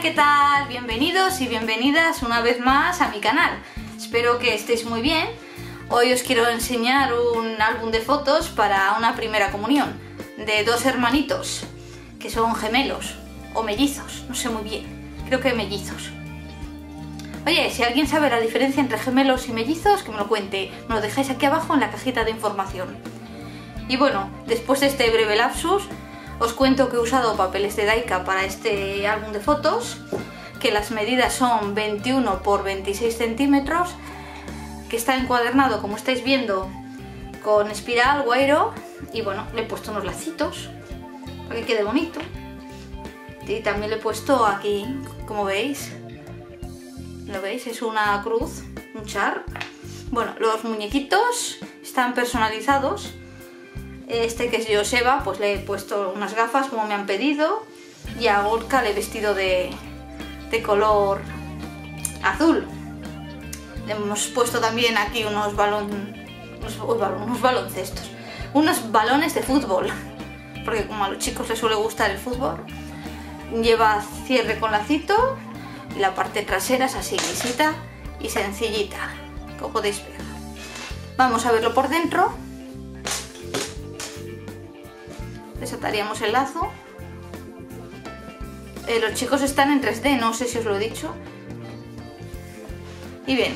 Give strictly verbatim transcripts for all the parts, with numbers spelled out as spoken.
¿qué tal? Bienvenidos y bienvenidas una vez más a mi canal. Espero que estéis muy bien. Hoy os quiero enseñar un álbum de fotos para una primera comunión de dos hermanitos que son gemelos o mellizos, no sé muy bien, creo que mellizos. Oye, si alguien sabe la diferencia entre gemelos y mellizos, que me lo cuente, me lo dejáis aquí abajo en la cajita de información. Y bueno, después de este breve lapsus, os cuento que he usado papeles de Daika para este álbum de fotos, que las medidas son veintiuno por veintiséis centímetros, que está encuadernado, como estáis viendo, con espiral, guairo, y bueno, le he puesto unos lacitos para que quede bonito. Y también le he puesto aquí, como veis, ¿lo veis? Es una cruz, un char. Bueno, los muñequitos están personalizados. Este, que es Joseba, pues le he puesto unas gafas como me han pedido, y a Gorka le he vestido de, de color azul. Le hemos puesto también aquí unos balón, unos, unos baloncestos, unos balones de fútbol, porque como a los chicos les suele gustar el fútbol. Lleva cierre con lacito y la parte trasera es así lisita y sencillita, como podéis ver. Vamos a verlo por dentro. Desataríamos el lazo. Eh, los chicos están en tres D, no sé si os lo he dicho. Y bien,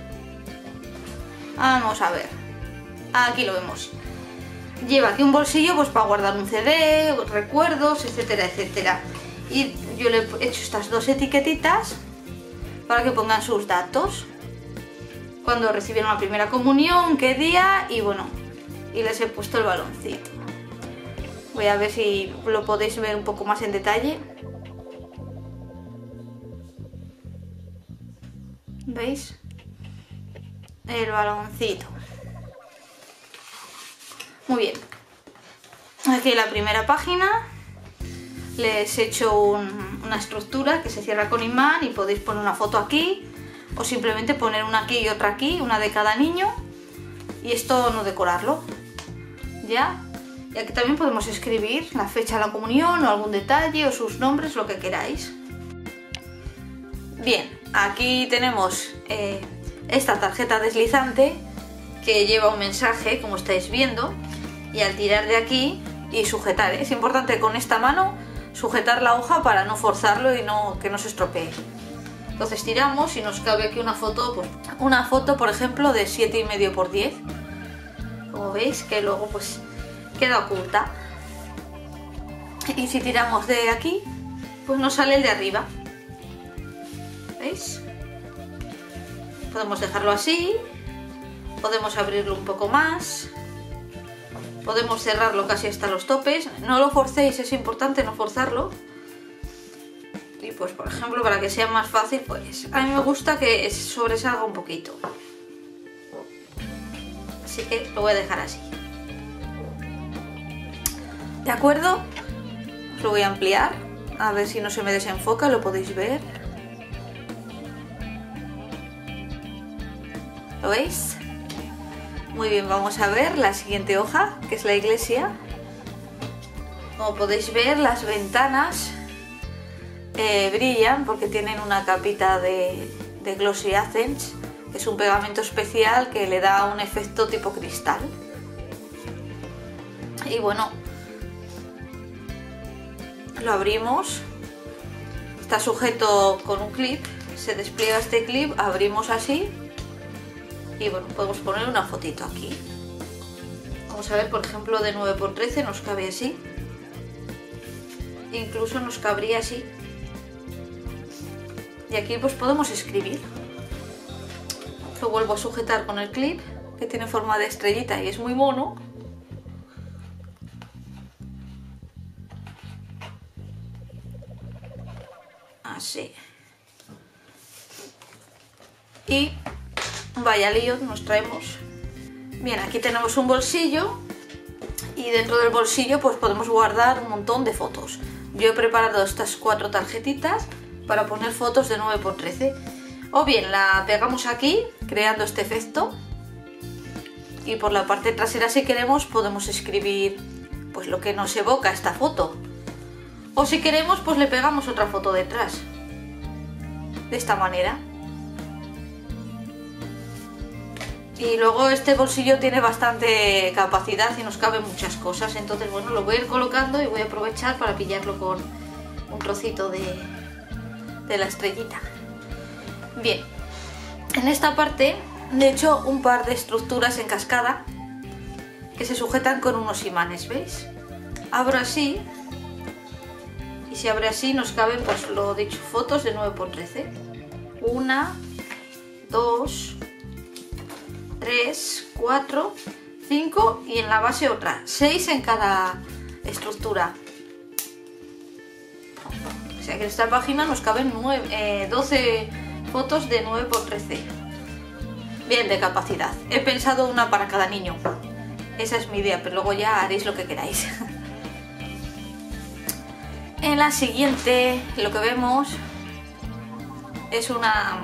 vamos a ver. Aquí lo vemos. Lleva aquí un bolsillo pues para guardar un C D, recuerdos, etcétera, etcétera. Y yo le he hecho estas dos etiquetitas para que pongan sus datos, cuando recibieron la primera comunión, qué día, y bueno, y les he puesto el baloncito. Voy a ver si lo podéis ver un poco más en detalle. ¿Veis? El baloncito. Muy bien. Aquí la primera página. Les he hecho un, una estructura que se cierra con imán y podéis poner una foto aquí o simplemente poner una aquí y otra aquí, una de cada niño, y esto no decorarlo. ¿Ya? Y aquí también podemos escribir la fecha de la comunión o algún detalle o sus nombres, lo que queráis. Bien, aquí tenemos eh, esta tarjeta deslizante que lleva un mensaje, como estáis viendo, y al tirar de aquí y sujetar, ¿eh? Es importante con esta mano sujetar la hoja para no forzarlo y no, que no se estropee. Entonces tiramos y nos cabe aquí una foto, pues, una foto por ejemplo de siete y medio por diez, como veis, que luego pues queda oculta. Y si tiramos de aquí, pues nos sale el de arriba. ¿Veis? Podemos dejarlo así, podemos abrirlo un poco más, podemos cerrarlo casi hasta los topes. No lo forcéis, es importante no forzarlo. Y pues por ejemplo, para que sea más fácil, pues a mí me gusta que sobresalga un poquito. Así que lo voy a dejar así. ¿De acuerdo? Os lo voy a ampliar, a ver si no se me desenfoca, lo podéis ver. ¿Lo veis? Muy bien, vamos a ver la siguiente hoja, que es la iglesia. Como podéis ver, las ventanas eh, brillan porque tienen una capita de, de Glossy Accents, que es un pegamento especial que le da un efecto tipo cristal. Y bueno, lo abrimos, está sujeto con un clip, se despliega este clip, abrimos así y bueno, podemos poner una fotito aquí. Vamos a ver, por ejemplo, de nueve por trece nos cabe así, incluso nos cabría así, y aquí pues podemos escribir. Lo vuelvo a sujetar con el clip, que tiene forma de estrellita y es muy mono. Así. Y vaya lío nos traemos. Bien, aquí tenemos un bolsillo y dentro del bolsillo pues podemos guardar un montón de fotos. Yo he preparado estas cuatro tarjetitas para poner fotos de nueve por trece. O bien la pegamos aquí creando este efecto, y por la parte trasera, si queremos, podemos escribir pues pues lo que nos evoca esta foto. O si queremos, pues le pegamos otra foto detrás. de esta manera. Y luego este bolsillo tiene bastante capacidad y nos caben muchas cosas, entonces bueno, lo voy a ir colocando y voy a aprovechar para pillarlo con un trocito de, de la estrellita. Bien, en esta parte de hecho un par de estructuras en cascada que se sujetan con unos imanes, ¿veis? Abro así y si abre así nos caben, pues lo dicho, fotos de nueve por trece. Una, dos, tres, cuatro, cinco y en la base otra, seis en cada estructura. O sea que en esta página nos caben nueve, eh, doce fotos de nueve por trece. Bien de capacidad. He pensado una para cada niño. Esa es mi idea, pero luego ya haréis lo que queráis. En la siguiente lo que vemos es una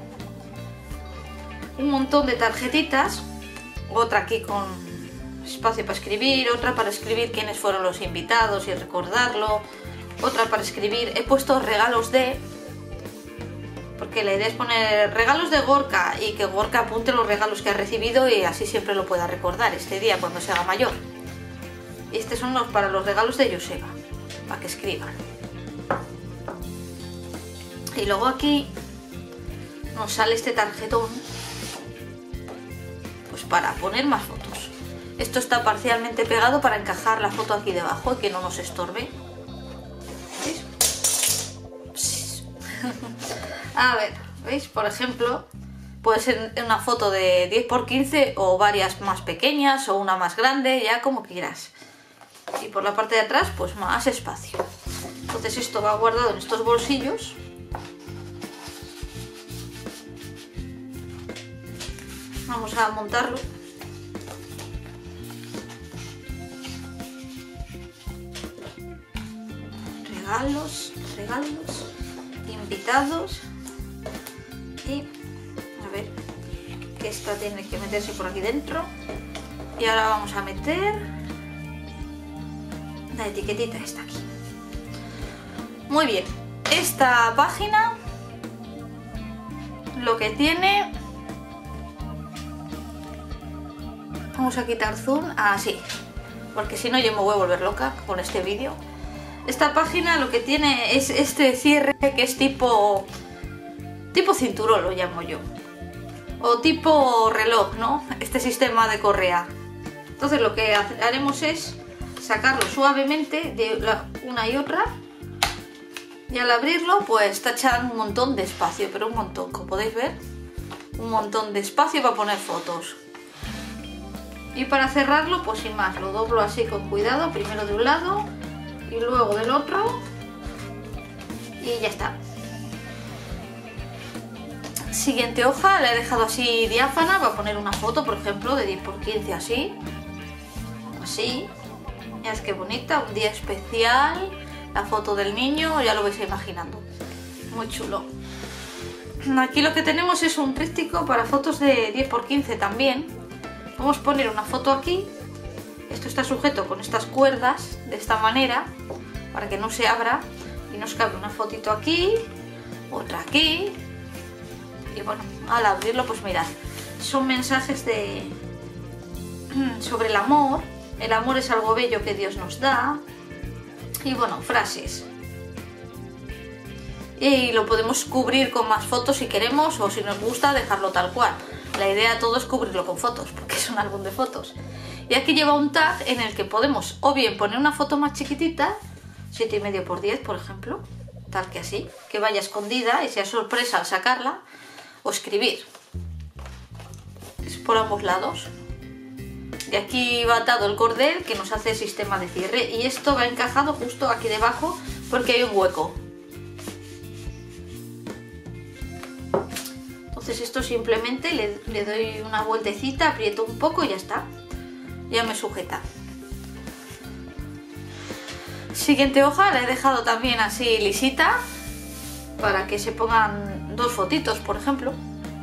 un montón de tarjetitas, otra aquí con espacio para escribir, otra para escribir quiénes fueron los invitados y recordarlo, otra para escribir, he puesto regalos de, porque la idea es poner regalos de Gorka y que Gorka apunte los regalos que ha recibido y así siempre lo pueda recordar este día cuando se haga mayor. Y estos son los para los regalos de Joseba, para que escriban. Y luego aquí nos sale este tarjetón pues para poner más fotos. Esto está parcialmente pegado para encajar la foto aquí debajo y que no nos estorbe. ¿Veis? A ver, ¿veis? Por ejemplo, puede ser una foto de diez por quince o varias más pequeñas o una más grande, ya como quieras. Y por la parte de atrás, pues más espacio. Entonces esto va guardado en estos bolsillos. Vamos a montarlo. Regalos, regalos, invitados. Y a ver, que esta tiene que meterse por aquí dentro. Y ahora vamos a meter la etiquetita esta aquí. Muy bien, esta página lo que tiene... Vamos a quitar zoom, así, porque si no yo me voy a volver loca con este vídeo. Esta página lo que tiene es este cierre que es tipo tipo cinturón, lo llamo yo, o tipo reloj, ¿no? Este sistema de correa. Entonces lo que haremos es sacarlo suavemente de la, una y otra, y al abrirlo pues tachan un montón de espacio, pero un montón, como podéis ver, un montón de espacio para poner fotos. Y para cerrarlo, pues sin más, lo doblo así con cuidado, primero de un lado y luego del otro y ya está. Siguiente hoja, la he dejado así diáfana, va a poner una foto, por ejemplo, de diez por quince así, así, ya es que bonita, un día especial, la foto del niño, ya lo vais imaginando, muy chulo. Aquí lo que tenemos es un tríptico para fotos de diez por quince también. Vamos a poner una foto aquí, esto está sujeto con estas cuerdas de esta manera para que no se abra y nos cabe una fotito aquí, otra aquí y bueno, al abrirlo pues mirad, son mensajes de sobre el amor, el amor es algo bello que Dios nos da y bueno, frases. Y lo podemos cubrir con más fotos si queremos o si nos gusta dejarlo tal cual. La idea de todo es cubrirlo con fotos, porque es un álbum de fotos. Y aquí lleva un tag en el que podemos o bien poner una foto más chiquitita, siete y medio por diez por ejemplo, tal que así, que vaya escondida y sea sorpresa al sacarla, o escribir. Es por ambos lados. Y aquí va atado el cordel que nos hace el sistema de cierre y esto va encajado justo aquí debajo porque hay un hueco. Entonces esto simplemente le, le doy una vueltecita, aprieto un poco y ya está. Ya me sujeta. Siguiente hoja la he dejado también así lisita para que se pongan dos fotitos, por ejemplo.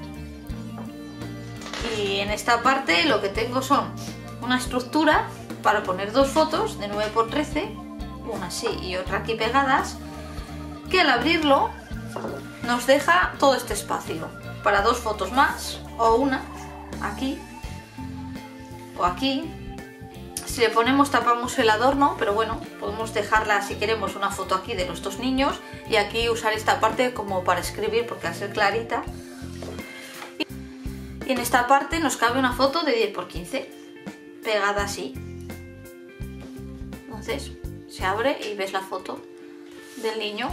Y en esta parte lo que tengo son una estructura para poner dos fotos de nueve por trece, una así y otra aquí pegadas, que al abrirlo nos deja todo este espacio para dos fotos más, o una, aquí, o aquí. Si le ponemos tapamos el adorno, pero bueno, podemos dejarla si queremos una foto aquí de los dos niños y aquí usar esta parte como para escribir porque al ser clarita. Y en esta parte nos cabe una foto de diez por quince, pegada así. Entonces se abre y ves la foto del niño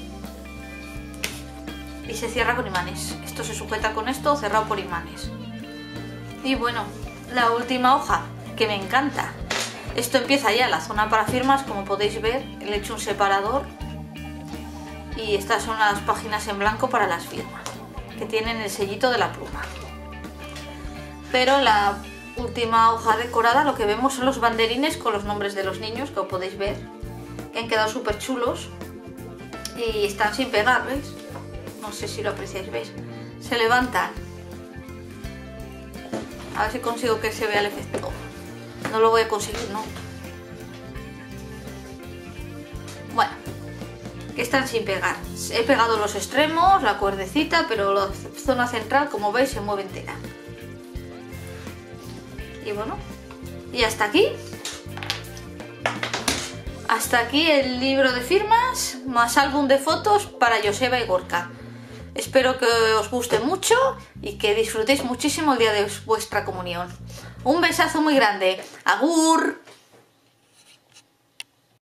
y se cierra con imanes. Esto se sujeta con esto, cerrado por imanes. Y bueno, la última hoja, que me encanta. Esto empieza ya la zona para firmas, como podéis ver, le he hecho un separador y estas son las páginas en blanco para las firmas, que tienen el sellito de la pluma. Pero la última hoja decorada lo que vemos son los banderines con los nombres de los niños, que podéis ver, que han quedado súper chulos y están sin pegar, ¿veis? No sé si lo apreciáis, ¿veis? Se levantan. A ver si consigo que se vea el efecto. No lo voy a conseguir, ¿no? Bueno, que están sin pegar. He pegado los extremos, la cuerdecita, pero la zona central, como veis, se mueve entera. Y bueno, y hasta aquí. Hasta aquí el libro de firmas, más álbum de fotos para Joseba y Gorka. Espero que os guste mucho y que disfrutéis muchísimo el día de vuestra comunión. Un besazo muy grande. ¡Agur!